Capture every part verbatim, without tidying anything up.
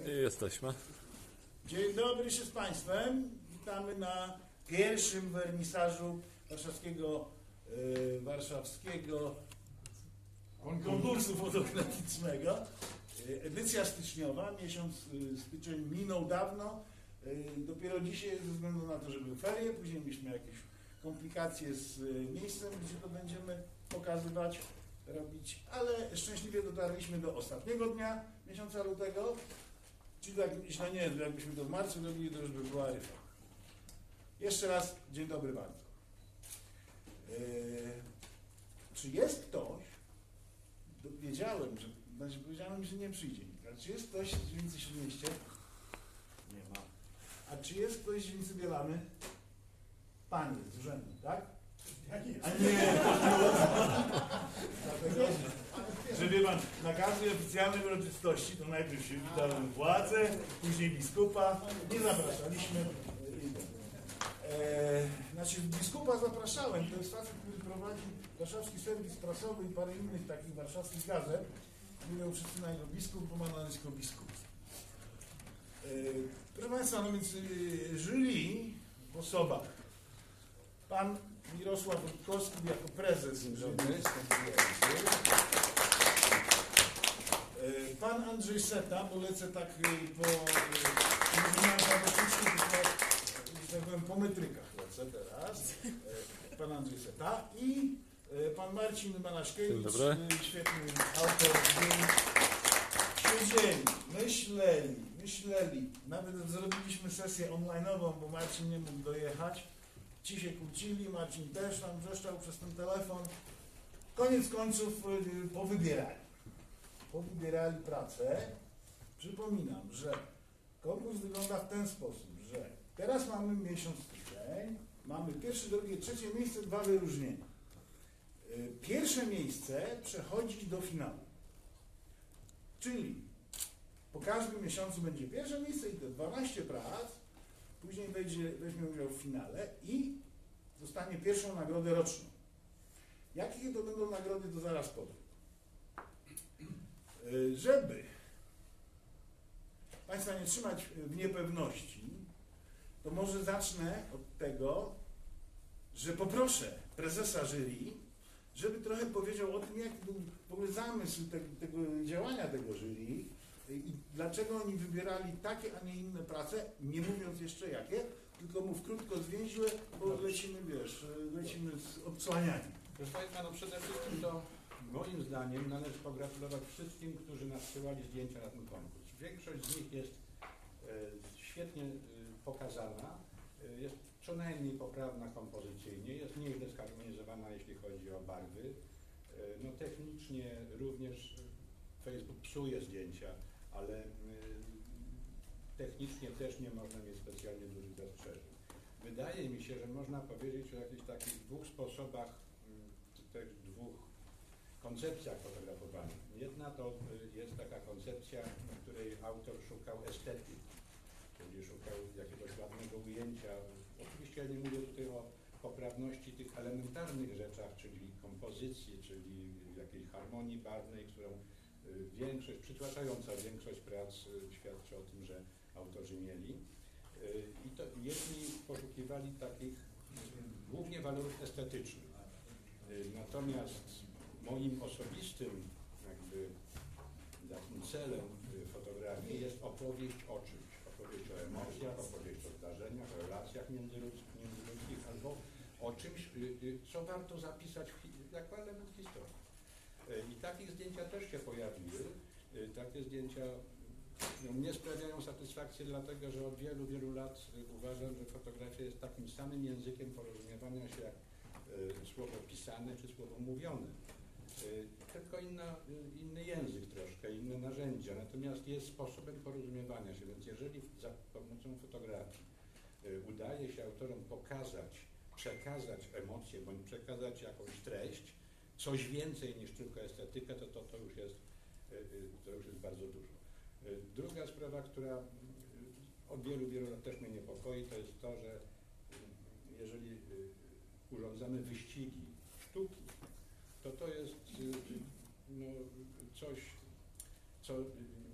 I jesteśmy. Dzień dobry się z Państwem. Witamy na pierwszym wernisażu warszawskiego, yy, warszawskiego konkursu fotograficznego. Yy, edycja styczniowa, miesiąc yy, styczeń minął dawno. Yy, dopiero dzisiaj, ze względu na to, że były ferie, później mieliśmy jakieś komplikacje z yy, miejscem, gdzie to będziemy pokazywać, robić, ale szczęśliwie dotarliśmy do ostatniego dnia miesiąca lutego. Czyli tak źle nie jest, jakbyśmy to w marcu robili, to już by była ryfa. Jeszcze raz dzień dobry bardzo. Eee, czy jest ktoś, wiedziałem, że, znaczy powiedziałem, że nie przyjdzie, ale czy jest ktoś z dzielnicy Śródmieście? Nie ma. A czy jest ktoś z dzielnicy Bielany? Pan jest z urzędu, tak? Ja nie. A nie! Dlatego, że wie pan, na każdej oficjalnej uroczystości to najpierw się witałem władzę, później biskupa, nie zapraszaliśmy. E, znaczy biskupa zapraszałem, to jest facet, który prowadzi warszawski serwis prasowy i parę innych takich warszawskich gazet. Mówią wszyscy na niego biskup, bo ma na nazwisko biskup. E, proszę Państwa, no więc y, jury w osobach. Pan Mirosław Rutkowski jako prezes jury. Pan Andrzej Seta, bo lecę tak po, tak powiem, po metrykach lecę teraz. Pan Andrzej Seta i pan Marcin Manaszkiewicz, świetny autor. Siedzieli, myśleli, myśleli. Nawet zrobiliśmy sesję online'ową, bo Marcin nie mógł dojechać. Ci się kłócili, Marcin też tam wrzeszczał przez ten telefon. Koniec końców powybierali. Powybierali pracę. Przypominam, że konkurs wygląda w ten sposób, że teraz mamy miesiąc styczeń, mamy pierwsze, drugie, trzecie miejsce, dwa wyróżnienia. Pierwsze miejsce przechodzi do finału. Czyli po każdym miesiącu będzie pierwsze miejsce i te dwanaście prac, później wejdzie, weźmie udział w finale i dostanie pierwszą nagrodę roczną. Jakie to będą nagrody, to zaraz powiem. Żeby Państwa nie trzymać w niepewności, to może zacznę od tego, że poproszę prezesa jury, żeby trochę powiedział o tym, jaki był w ogóle zamysł te, tego działania tego jury i dlaczego oni wybierali takie, a nie inne prace, nie mówiąc jeszcze jakie, tylko mów krótko, zwięźle, bo lecimy, wiesz, lecimy z odsłanianiem. Proszę Państwa, no przede wszystkim to moim zdaniem należy pogratulować wszystkim, którzy nadsyłali zdjęcia na ten konkurs. Większość z nich jest e, świetnie e, pokazana, e, jest co najmniej poprawna kompozycyjnie, jest nieźle zharmonizowana, jeśli chodzi o barwy. E, no technicznie również Facebook psuje zdjęcia, ale e, technicznie też nie można mieć specjalnie dużych zastrzeżeń. Wydaje mi się, że można powiedzieć o jakichś takich dwóch sposobach, tych dwóch koncepcjach fotografowania. Jedna to jest taka koncepcja, w której autor szukał estetyki, czyli szukał jakiegoś ładnego ujęcia. Oczywiście ja nie mówię tutaj o poprawności tych elementarnych rzeczach, czyli kompozycji, czyli jakiejś harmonii barwnej, którą większość, przytłaczająca większość prac świadczy o tym, że autorzy mieli. I to jedni poszukiwali takich głównie walorów estetycznych. Natomiast moim osobistym jakby takim celem fotografii jest opowieść o czymś. Opowieść o emocjach, opowieść o zdarzeniach, o relacjach międzyludzkich albo o czymś, co warto zapisać jako element historii. I takie zdjęcia też się pojawiły. Takie zdjęcia no, mnie sprawiają satysfakcję, dlatego że od wielu, wielu lat uważam, że fotografia jest takim samym językiem porozumiewania się jak słowo pisane czy słowo mówione. Tylko inna, inny język troszkę, inne narzędzia, natomiast jest sposobem porozumiewania się, więc jeżeli za pomocą fotografii udaje się autorom pokazać, przekazać emocje bądź przekazać jakąś treść, coś więcej niż tylko estetykę, to to, to, już jest, to już jest bardzo dużo. Druga sprawa, która od wielu, wielu lat też mnie niepokoi, to jest to, że jeżeli urządzamy wyścigi sztuki, to to jest no, coś, co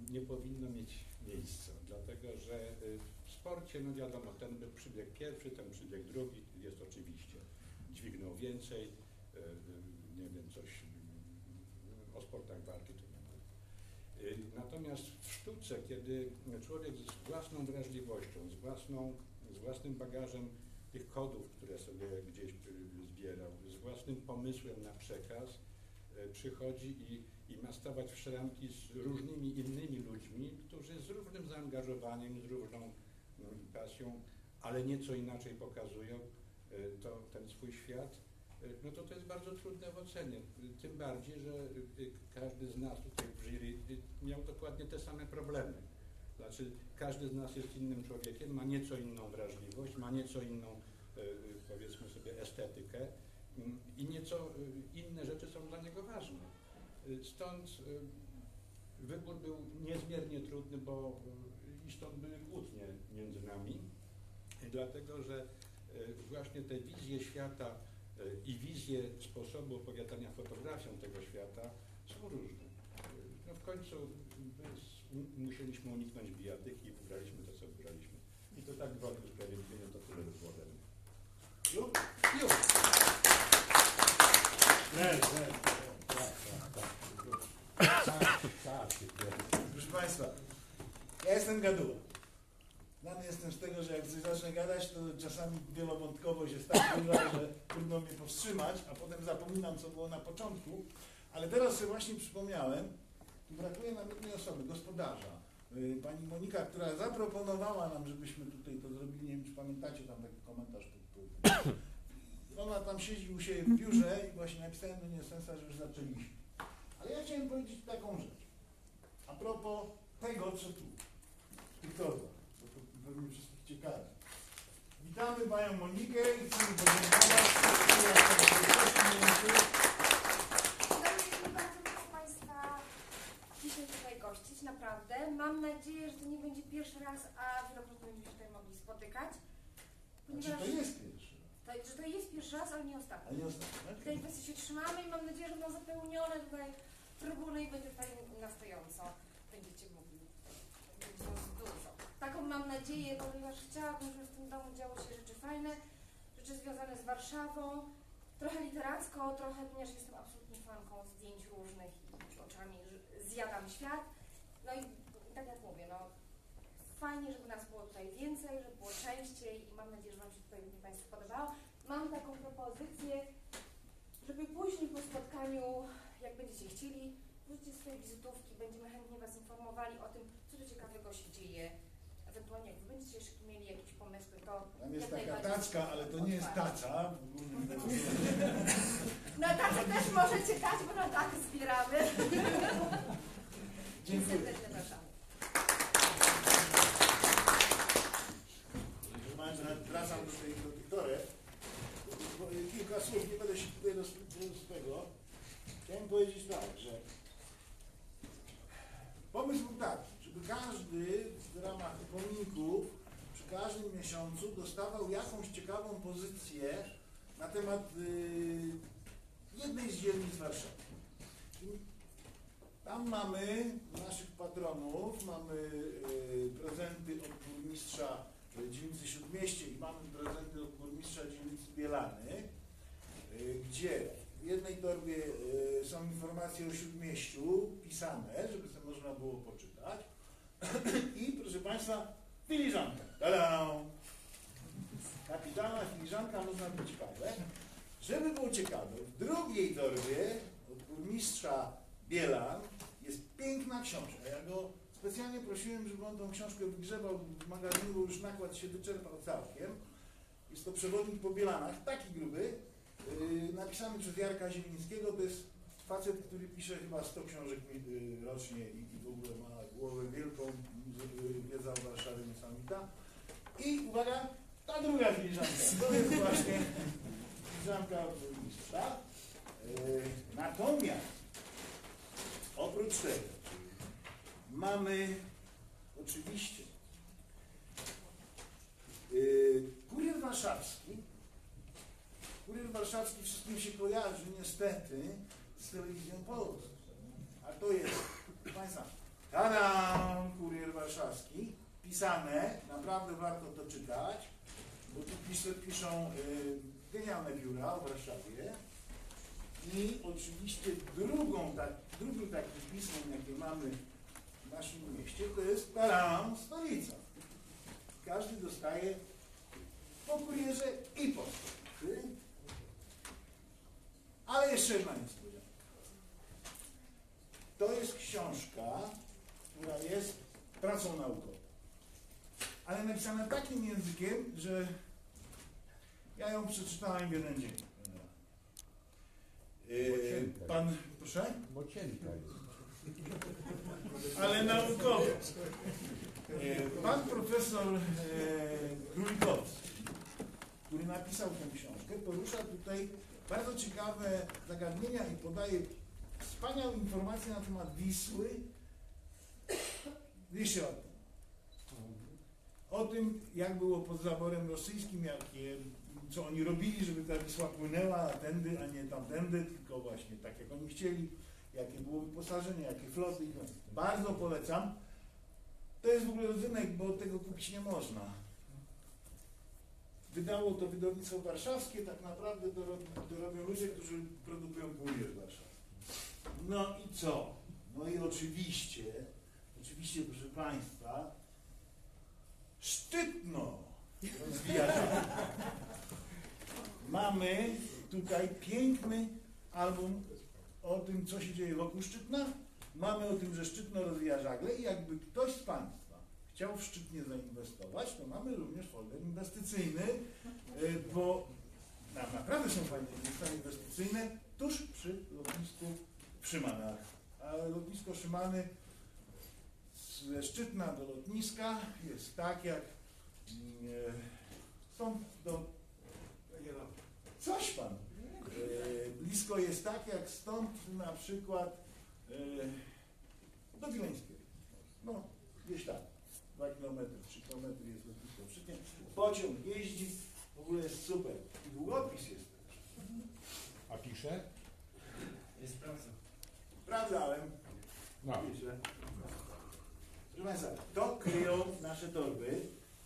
nie powinno mieć miejsca, dlatego że w sporcie, no wiadomo, ten przybieg pierwszy, ten przybieg drugi jest oczywiście, dźwignął więcej, nie wiem, coś o sportach walki to nie ma. Natomiast w sztuce, kiedy człowiek z własną wrażliwością, z, własną, z własnym bagażem tych kodów, które sobie gdzieś zbierał, z własnym pomysłem na przekaz, przychodzi i, i ma stawać w szranki z różnymi innymi ludźmi, którzy z różnym zaangażowaniem, z różną pasją, ale nieco inaczej pokazują to, ten swój świat, no to to jest bardzo trudne w ocenie. Tym bardziej, że każdy z nas tutaj w jury miał dokładnie te same problemy. Znaczy, każdy z nas jest innym człowiekiem, ma nieco inną wrażliwość, ma nieco inną, powiedzmy sobie, estetykę i nieco inne rzeczy są dla niego ważne. Stąd wybór był niezmiernie trudny, bo i stąd były kłótnie między nami, dlatego że właśnie te wizje świata i wizje sposobu opowiadania fotografią tego świata są różne. No w końcu musieliśmy uniknąć bijatyki i wybraliśmy to, co wybraliśmy. I to tak gwoli usprawiedliwienia to tyle było ode mnie. Już? Już! Nie, nie. Proszę Państwa, ja jestem gaduła. Znany jestem z tego, że jak coś zacznę gadać, to czasami wielowątkowość jest tak duża, że trudno mnie powstrzymać, a potem zapominam, co było na początku. Ale teraz sobie właśnie przypomniałem, tu brakuje nam jednej osoby, gospodarza. Pani Monika, która zaproponowała nam, żebyśmy tutaj to zrobili, nie wiem, czy pamiętacie tam taki komentarz. Ona tam siedzi u siebie w biurze i właśnie napisałem do niej sensa, że już zaczęliśmy. Ale ja chciałem powiedzieć taką rzecz. A propos tego, co tu, w tych torbach, bo to pewnie wszystkich ciekawi. Witamy Panią Monikę i chcemy podziękować. Dziękuję bardzo Państwa dzisiaj tutaj gościć, naprawdę. Mam nadzieję, że to nie będzie pierwszy raz, a wielokrotnie będziemy się tutaj mogli spotykać. Znaczy, to jest pierwszy raz. To, że to jest pierwszy raz, ale nie ostatni. Ale nie ostatni, tak? Tej kwestii się trzymamy i mam nadzieję, że będą zapełnione tutaj trybuny i będzie tutaj na stojąco. Będziecie mogli. Będzie nas dużo. Taką mam nadzieję, ponieważ chciałabym, żeby w tym domu działy się rzeczy fajne, rzeczy związane z Warszawą, trochę literacko, trochę, ponieważ jestem absolutnie fanką zdjęć różnych i oczami zjadam świat. No i tak jak mówię, no fajnie, żeby nas było tutaj więcej, żeby było częściej i mam nadzieję, że Wam się tutaj Państwu podobało. Mam taką propozycję, żeby później po spotkaniu, jak będziecie chcieli, wrzućcie swoje wizytówki, będziemy chętnie Was informowali o tym, co tu ciekawego się dzieje. Ewentualnie jak Wy będziecie jeszcze mieli jakieś pomysły, to Tam jest jak taka tacka, ale to nie jest taca. Na tacę też możecie dać, bo na tacę zbieramy. Dziękuję. Serdecznie zapraszamy. Wracam do tej do tych toreb. Kilka słów, nie będę się tutaj do tego. Chciałem powiedzieć tak, że pomysł był taki, żeby każdy w ramach pomników przy każdym miesiącu dostawał jakąś ciekawą pozycję na temat y, jednej z dzielnic Warszawy. Tam mamy naszych patronów, mamy y, prezenty od burmistrza dzielnicy Śródmieście i mamy prezenty od burmistrza dzielnicy Bielany, y, gdzie w jednej torbie y, są informacje o Śródmieściu pisane, żeby sobie można było poczytać. I proszę Państwa, filiżanka. Ta-da! Kapitalna filiżanka, można być ciekawe. Żeby było ciekawe, w drugiej torbie od burmistrza Bielan jest piękna książka. Ja go specjalnie prosiłem, żeby on tą książkę wygrzebał w magazynu, bo już nakład się wyczerpał całkiem. Jest to przewodnik po Bielanach, taki gruby, yy, napisany przez Jarka Zielińskiego. To jest facet, który pisze chyba sto książek yy, rocznie i, i w ogóle ma głowę wielką, yy, wiedza o Warszawie niesamowita. I uwaga, ta druga filiżanka, to jest właśnie filiżanka od burmistrza. Yy, natomiast oprócz tego mamy oczywiście yy, Kurier Warszawski. Kurier Warszawski wszystkim się kojarzy niestety z Telewizją Polską. A to jest, proszę Państwa, Tada! Kurier Warszawski. Pisane, naprawdę warto to czytać, bo tu pisze, piszą y, genialne biura w Warszawie. I oczywiście drugą, tak, drugim takim pismem, jakie mamy w naszym mieście, to jest Taran, stolica. Każdy dostaje po kurierze i po stolicy. Ale jeszcze jedna niespodzianka. To jest książka, która jest pracą naukową, ale napisana takim językiem, że ja ją przeczytałem w jeden dzień. Yy, pan, proszę? Bo cienka jest. Ale naukowo. Yy, pan profesor yy, Królikowski, który napisał tę książkę, porusza tutaj bardzo ciekawe zagadnienia i podaje wspaniałe informacje na temat Wisły. Wiecie o tym. O tym, jak było pod zaborem rosyjskim, jakie, co oni robili, żeby ta Wisła płynęła tędy, a nie tamtędy, tylko właśnie tak, jak oni chcieli, jakie było wyposażenie, jakie floty. Bardzo polecam. To jest w ogóle rodzynek, bo tego kupić nie można. Wydało to wydawnictwo warszawskie, tak naprawdę to robią, to robią ludzie, którzy produkują kurier warszawski. No i co? No i oczywiście, oczywiście, proszę Państwa, Szczytno rozwijamy. Mamy tutaj piękny album o tym, co się dzieje wokół Szczytna. Mamy o tym, że Szczytno rozwija żagle i jakby ktoś z Państwa chciał w Szczytnie zainwestować, to mamy również folder inwestycyjny, bo tam naprawdę są fajne miejsca inwestycyjne tuż przy lotnisku w Szymanach. A lotnisko Szymany ze Szczytna do lotniska jest tak jak e, stąd do coś pan e, blisko jest tak jak stąd na przykład e, do Wileńskiego. No, gdzieś tak. Dwa kilometry, trzy kilometry jest lotnisko w Szczytnie. Pociąg jeździ, w ogóle jest super. I długopis jest też. A pisze? Jest praca. Sprawdzałem. No. Pisze. Proszę Państwa, to kryją nasze torby.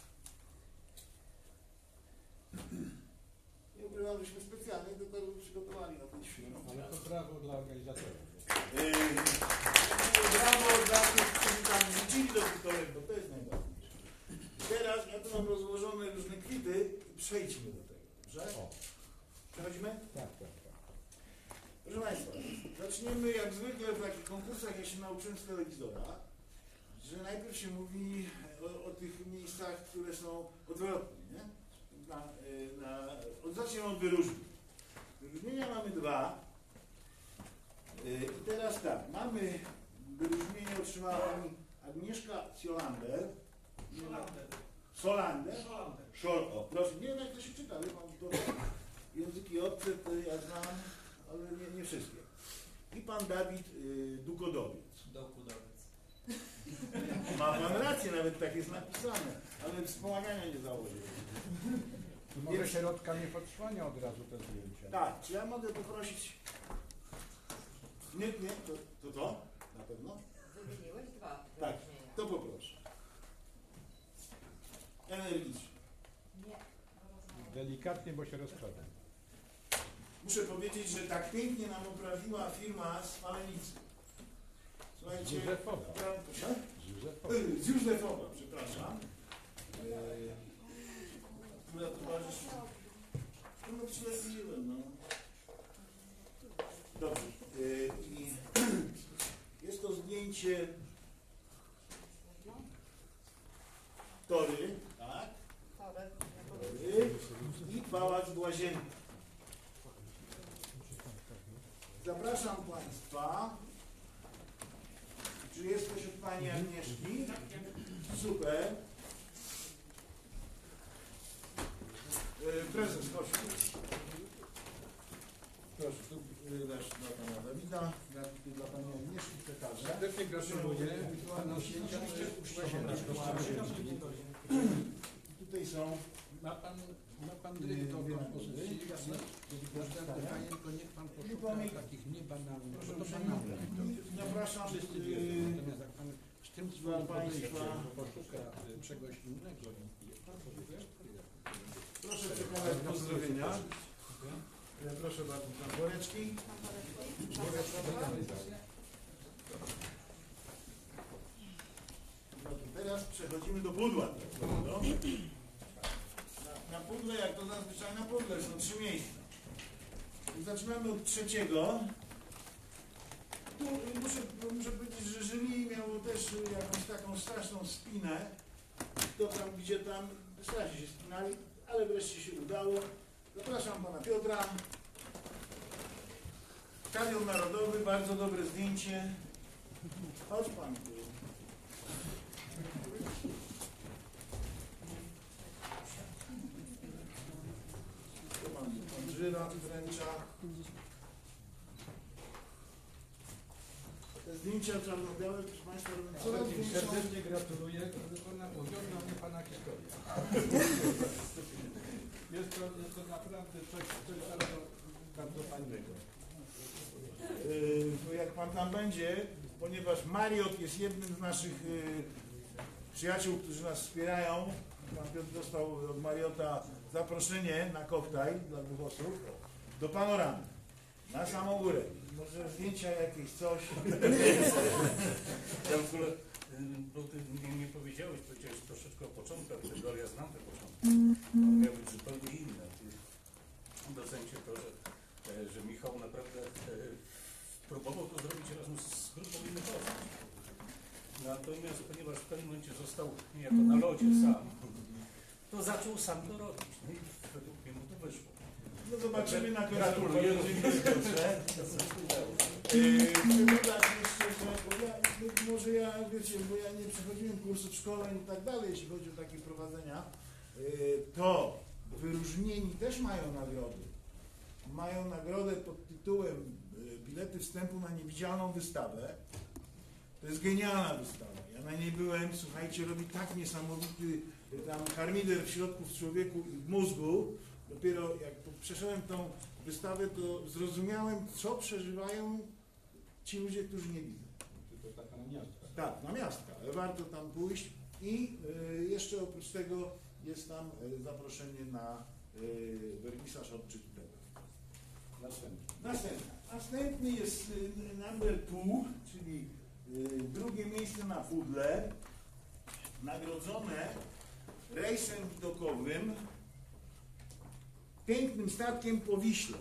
Nie ukrywam, żeśmy specjalnie te torby przygotowali na ten film. Ale to brawo dla organizatorów. Yy, brawo dla tych, którzy tam wrzucili do tych toreb, bo to jest najważniejsze. Teraz ja tu mam rozłożone różne kwity i przejdźmy do tego, dobrze? O. Przechodzimy? Tak, tak, tak. Proszę Państwa, zaczniemy jak zwykle w takich konkursach, ja się nauczyłem z telewizora, że najpierw się mówi o, o tych miejscach, które są odwrotne, nie? Na, na, od, zacznijmy od wyróżnień. Wyróżnienia mamy dwa. I teraz tak, mamy wyróżnienie otrzymała pani Agnieszka Solander. Szolander. Solander? Szolander. Szol, o, proszę, nie wiem jak to się czyta, ale mam to języki obce, to ja znam, ale nie, nie wszystkie. I pan Dawid y, Dukodowiec. Dokudowiec. Ma pan rację, nawet tak jest napisane, ale wspomagania nie założył. Może Więc- środka nie podsłania od razu te zdjęcia. Tak, czy ja mogę poprosić? Nie, nie, to, to to? Na pewno? Wymieniłeś dwa Tak, wyróżnienia. to poproszę. Energicznie. Nie. Delikatnie, bo się rozkłada. Muszę powiedzieć, że tak pięknie nam oprawiła firma z Falenicy. Z Słuchajcie, Józefowa. pra- proszę? Z Józefowa. Z Józefowa, przepraszam. E, która towarzyszy. No śledziłem, no. Dobrze. E, i jest to zdjęcie tory, tak? Tory. Tory i pałac Błazienki. Zapraszam Państwa. Czy jest ktoś od Pani Agnieszki? Super. E, Prezes, chodź. Proszę, tu y, dasz dla Pana Dawida, ja tu dla Pani Agnieszki przekażę. Serdecznie gratuluję. Pana zdjęcia to jest I tutaj są Ma pan, ma pan dyrektor kompozycji, każde pytanie, tylko niech pan poszuka takich niebanalnych, bo to banalne. Zapraszam. Wszyscy y, wiedzą, natomiast jak pan w tym Dla swoim państwa. podejściem poszuka y, czegoś innego. Bardzo dziękuję. Proszę przekazać pozdrowienia. Ja proszę bardzo, pan woreczki. No to teraz przechodzimy do pudła. No. Na, na pudle, jak to zazwyczaj na pudle, są trzy miejsca. I zaczynamy od trzeciego. Tu muszę, muszę powiedzieć, że jury miało też jakąś taką straszną spinę. Kto tam, gdzie tam, strasznie się spinali, ale wreszcie się udało. Zapraszam pana Piotra. Stadion Narodowy, bardzo dobre zdjęcie. Chodź pan tu. Tu pan, pan Żyra wręcza. Te zdjęcia czarno-białe, proszę państwa, robią coraz większą. Serdecznie gratuluję, ona uwiodła mnie pana historia. Jest to, jest to naprawdę coś, coś bardzo, bardzo fajnego. Yy, jak pan tam będzie, ponieważ Mariot jest jednym z naszych yy, przyjaciół, którzy nas wspierają. Pan Piotr dostał od Mariota zaproszenie na koktajl dla dwóch osób do Panoramy. Na samą górę. Może zdjęcia jakieś, coś. Ja w ogóle, y, bo ty nie, nie powiedziałeś przecież troszeczkę o początkach tego, ale ja znam te początki. One miały być zupełnie inne. Ty docencie to, że, e, że Michał naprawdę e, próbował to zrobić razem z grupą innych osób. Natomiast ponieważ w pewnym momencie został niejako na lodzie sam, to zaczął sam to robić. No i według mnie mu to wyszło. No zobaczymy na końcu. Gratuluję. Yy, Chcę dodać jeszcze, że bo ja, no, może ja, wiecie, bo ja nie przechodziłem kursów szkoleń i tak dalej, jeśli chodzi o takie prowadzenia, yy, to wyróżnieni też mają nagrody. Mają nagrodę pod tytułem yy, bilety wstępu na niewidzialną wystawę. To jest genialna wystawa. Ja na niej byłem, słuchajcie, robi tak niesamowity yy, tam harmider w środku w człowieku i w mózgu. Dopiero jak przeszedłem tą wystawę, to zrozumiałem, co przeżywają ci ludzie, którzy nie widzą. To taka namiastka. Tak, na miastka, ale warto tam pójść i y, jeszcze oprócz tego jest tam y, zaproszenie na y, wernisaż odczytany. Następny. Następny. Następny jest y, number two, czyli y, drugie miejsce na pudle, nagrodzone rejsem widokowym, pięknym statkiem po Wiśle.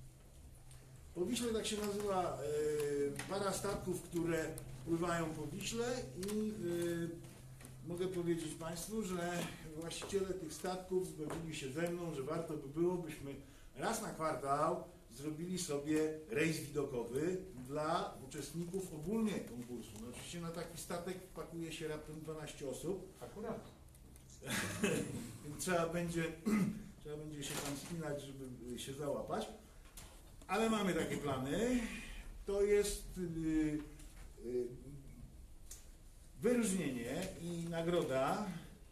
Po Wiśle tak się nazywa y, para statków, które pływają po Wiśle i y, mogę powiedzieć Państwu, że właściciele tych statków zgodzili się ze mną, że warto by było, byśmy raz na kwartał zrobili sobie rejs widokowy dla uczestników ogólnie konkursu. No oczywiście na taki statek pakuje się raptem dwanaście osób. Akurat. Więc trzeba będzie, trzeba będzie się tam spinać, żeby się załapać. Ale mamy takie plany. To jest yy, yy, wyróżnienie i nagroda,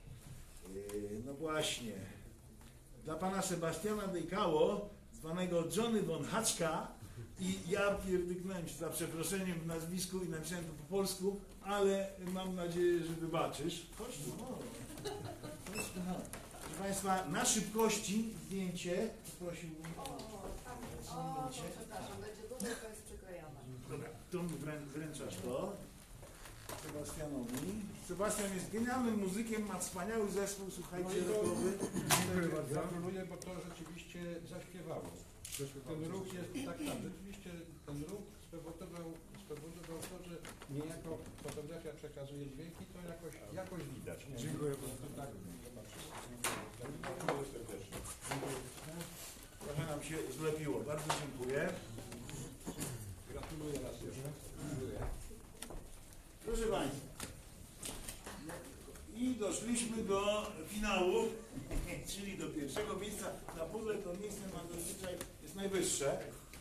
yy, no właśnie, dla pana Sebastiana Dejkało, zwanego Johnny von Haczka, i ja pierdyknąłem się za przeproszeniem w nazwisku i napisałem to po polsku, ale mam nadzieję, że wybaczysz. Chodź tu, no. Chodź tu, no. Proszę Państwa, na szybkości zdjęcie, prosiłbym O, o tam, o, to przepraszam, będzie długo, to jest przyklejone. Dobra, tu mi wrę, wręczasz to Sebastianowi. Sebastian jest genialnym muzykiem, ma wspaniały zespół, słuchajcie, rockowy. Dziękuję bardzo. Gratuluję, bo to rzeczywiście zaśpiewało. Ten ruch jest tak, tak, rzeczywiście ten ruch spowodował, spowodował to, że niejako fotografia przekazuje dźwięki, to jakoś, jakoś widać. Nie? Dziękuję bardzo. Tak, zobaczymy. Dziękuję serdecznie. Trochę nam się zlepiło, bardzo dziękuję. Gratuluję raz jeszcze. Dziękuję. Proszę Państwa, i doszliśmy do finału, czyli do pierwszego miejsca. Na pudle to miejsce ma zazwyczaj jest najwyższe.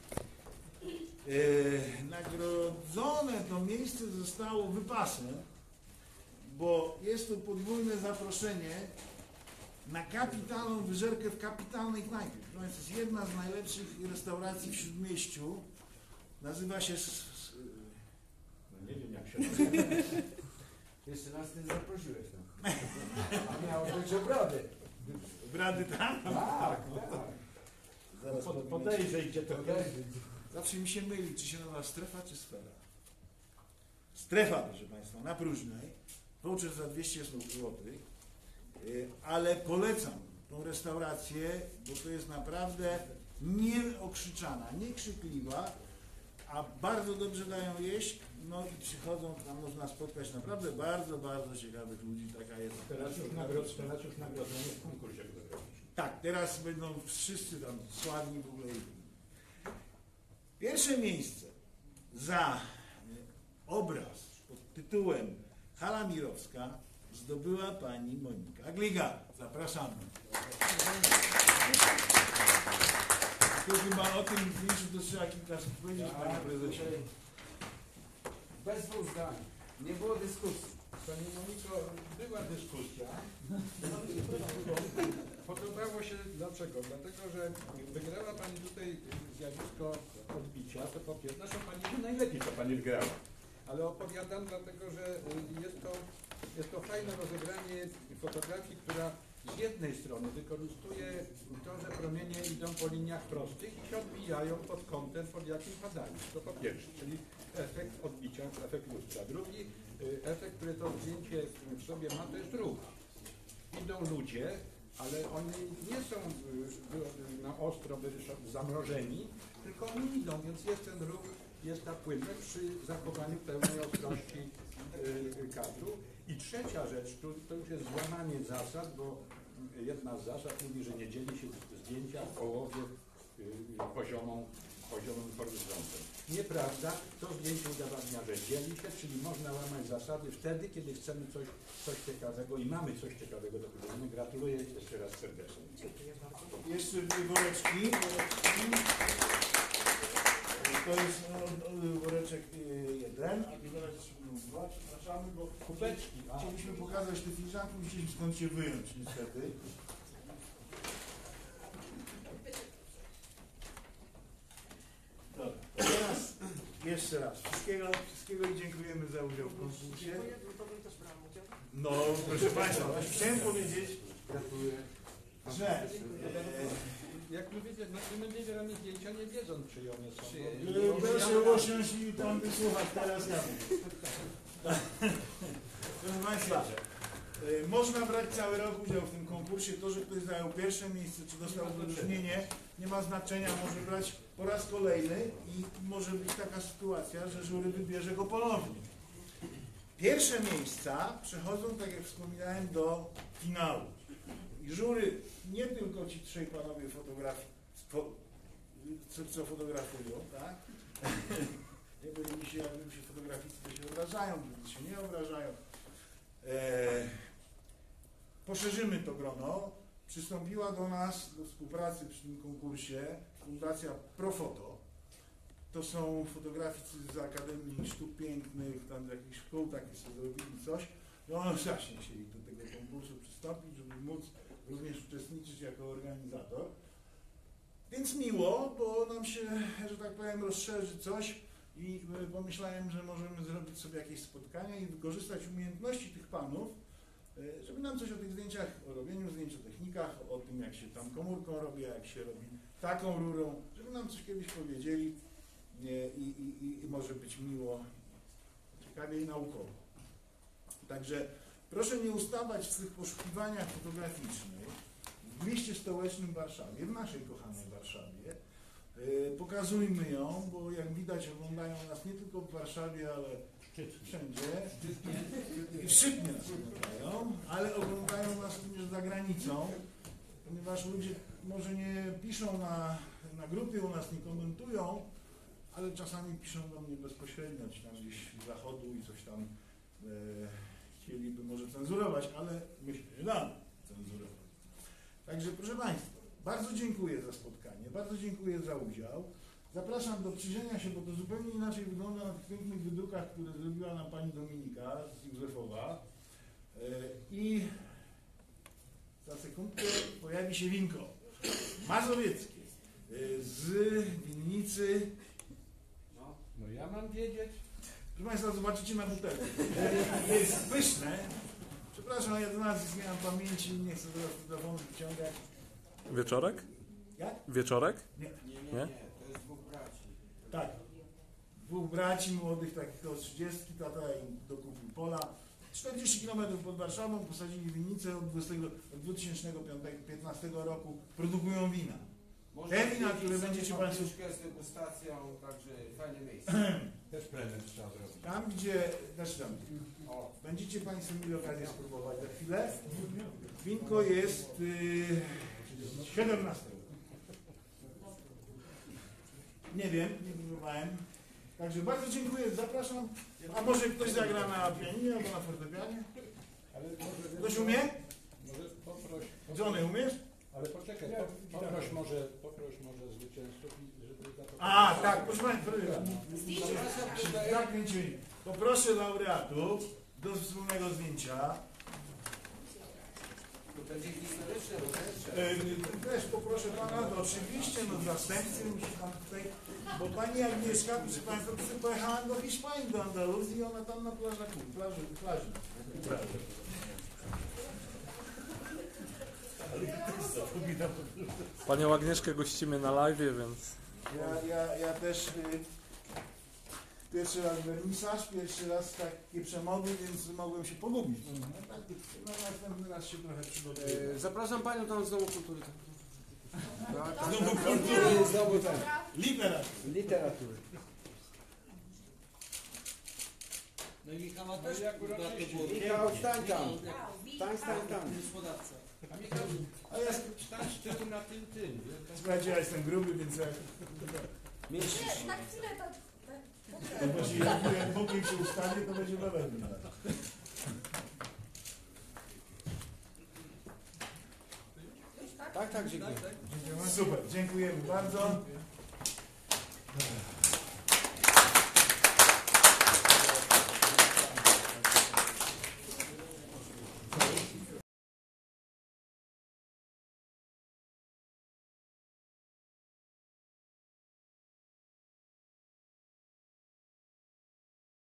Yy, nagrodzone to miejsce zostało wypasem, bo jest to podwójne zaproszenie na kapitalną wyżerkę w kapitalnej knajpie. To jest jedna z najlepszych restauracji w Śródmieściu. Nazywa się... No nie wiem jak się nazywa. Jeszcze nas nie zaprosiłeś tam. A miało być obrady. Obrady tam? Tak, tak. Zaraz Pod- powinien- Podejrzeć to Podejrzeć. Zawsze mi się myli, czy się nazywa strefa, czy sfera. Strefa, proszę Państwa, na Próżnej, voucher za dwieście złotych, yy, ale polecam tą restaurację, bo to jest naprawdę nieokrzyczana, niekrzykliwa, a bardzo dobrze dają jeść, no i przychodzą, tam można spotkać naprawdę bardzo, bardzo ciekawych ludzi, taka jest. Teraz już nagrodzono, teraz już nagrodzono w konkursie fotograficznym. Tak, teraz będą wszyscy tam sławni w ogóle. Pierwsze miejsce za y, obraz pod tytułem Hala Mirowska zdobyła pani Monika Gliga. Zapraszamy. To chyba o tym zdjęciu to trzeba kilka słów powiedzieć, panie prezesie. Bez dwóch zdań. Nie było dyskusji. Pani Moniko, była dyskusja. Podobało się dlaczego? Dlatego, że wygrała Pani tutaj zjawisko odbicia, to po pierwsze, zresztą Pani wie najlepiej, co Pani wygrała. Ale opowiadam dlatego, że jest to, jest to fajne rozegranie fotografii, która z jednej strony wykorzystuje to, że promienie idą po liniach prostych i się odbijają pod kątem, pod jakim padają. To po pierwsze, czyli efekt odbicia, efekt lustra. Drugi y, efekt, który to zdjęcie w sobie ma, to jest ruch. Idą ludzie, ale oni nie są y, y, na ostro wyryszo- zamrożeni, tylko oni idą, więc jest ten ruch, jest ta płynność przy zachowaniu pełnej ostrości y, kadru. I trzecia rzecz, to, to już jest złamanie zasad, bo jedna z zasad mówi, że nie dzieli się zdjęcia w połowie y, poziomą, poziomym horyzontem. Nieprawda, to zdjęcie udowadnia, że dzieli się, czyli można łamać zasady wtedy, kiedy chcemy coś, coś ciekawego i mamy coś ciekawego do powiedzenia. Gratuluję jeszcze raz serdecznie. Jeszcze dwie woreczki. To jest no, woreczek y, jeden, a tu zaraz będą dwa, przepraszamy, bo Kubeczki. A. chcieliśmy pokazać te filiżanki, musieliśmy skąd się wyjąć niestety. Dobra, to teraz jeszcze raz wszystkiego, wszystkiego i dziękujemy za udział w konkursie. No, proszę Państwa, właśnie chciałem powiedzieć, Gratuluję. że e, Jak my wiecie, no, my wybieramy zdjęcia nie wiedząc, czyje one są. e, proszę usiąść i tam wysłuchać teraz ja mówię. Proszę Państwa, e, można brać cały rok udział w tym konkursie. To, że ktoś zajął pierwsze miejsce, czy dostał wyróżnienie, nie ma znaczenia. Może brać po raz kolejny i może być taka sytuacja, że jury wybierze go ponownie. Pierwsze miejsca przechodzą, tak jak wspominałem, do finału. I jury, nie tylko ci trzej panowie fotograf, fo, co, co fotografują, tak? Nie byli się, jakby się fotograficy to się obrażają, ludzie się nie obrażają. E, poszerzymy to grono. Przystąpiła do nas, do współpracy przy tym konkursie Fundacja Profoto. To są fotograficy z Akademii Sztuk Pięknych, tam z jakichś szkół, takie sobie zrobili coś. No one właśnie chcieli do tego konkursu przystąpić, żeby móc również uczestniczyć jako organizator. Więc miło, bo nam się, że tak powiem, rozszerzy coś i pomyślałem, że możemy zrobić sobie jakieś spotkania i wykorzystać umiejętności tych panów, żeby nam coś o tych zdjęciach, o robieniu zdjęć, o technikach, o tym, jak się tam komórką robi, jak się robi taką rurą, żeby nam coś kiedyś powiedzieli i, i, i, i może być miło, ciekawie i naukowo. Także proszę nie ustawać w tych poszukiwaniach fotograficznych w liście stołecznym w Warszawie, w naszej kochanej Warszawie. Yy, pokazujmy ją, bo jak widać oglądają nas nie tylko w Warszawie, ale wszędzie. I w Szczytnie nas oglądają, ale oglądają nas również za granicą, ponieważ ludzie może nie piszą na, na grupie, u nas nie komentują, ale czasami piszą do mnie bezpośrednio, czy tam gdzieś z zachodu i coś tam e, chcieliby może cenzurować, ale myślę, że damy cenzurować. Także proszę Państwa, bardzo dziękuję za spotkanie, bardzo dziękuję za udział. Zapraszam do przyjrzenia się, bo to zupełnie inaczej wygląda na tych pięknych wydrukach, które zrobiła nam pani Dominika z Józefowa. E, I za sekundkę pojawi się winko mazowieckie e, z winnicy. No ja mam wiedzieć. Proszę Państwa, zobaczycie na butelce. Jest pyszne. Przepraszam, ja do nas zmieniam pamięci, nie chcę teraz telefonu wyciągać. Wieczorek? Jak? Wieczorek? Nie. Nie, nie, Nie? nie, to jest dwóch braci. Tak. Dwóch braci młodych, takich koło trzydziestki, tata im dokupił pola. czterdzieści kilometrów pod Warszawą, posadzili winnicę od, dwudziestego, od dwa tysiące piętnastego roku, produkują wina. Można Te wina, zwiedzić które sobie będziecie Państwo... papryczkę z degustacją, także fajne miejsce. Też prezent trzeba zrobić. Tam, gdzie... Znaczy tam, O, będziecie Państwo mieli okazję spróbować za chwilę. Winko jest yy, siedemnastego. Nie wiem, nie próbowałem. Także bardzo dziękuję, zapraszam. A może ktoś zagra na pianinie albo na fortepianie? Ale może, Ktoś umie? Może poproś, Johnny, umiesz? ale poczekaj, po, poproś może, poproś może zwycięzców, i żeby za to... A, tak, proszę Państwa, zapraszam tutaj. zakręcili. Poproszę laureatów do wspólnego zdjęcia. To będzie historyczne, bo też Yy, też poproszę Pana, to oczywiście, no zastępcy musi Pan tutaj, bo Pani Agnieszka, proszę Państwa, to sobie pojechała do Hiszpanii, do Andaluzji i ona tam na plażach, plaży, plaży. Panią Agnieszkę gościmy na live, więc Ja, ja, ja też y, pierwszy raz wernisaż, pierwszy raz takie przemody, więc mogłem się pogubić. No, tak, no następny raz się trochę przygotowuję. E, Zapraszam Panią tam z Domu Kultury. Tak. Znowu kultury, Znowu ten. literatur. Literatury. No i Michała No też i akurat warto oczywiście. było. Michał, stań tam. Stań, stań tam. Wnioskodawca. A Michał, A ja, stań z tyłu na tym tym. słuchajcie, ja jestem gruby, więc jak Mieścisz Nie, się. na chwilę to... tak, to właśnie jak, jak bokiem się ustanie, to będzie bawełna. Już tak? Tak, tak, dziękuję. Super, dziękujemy bardzo.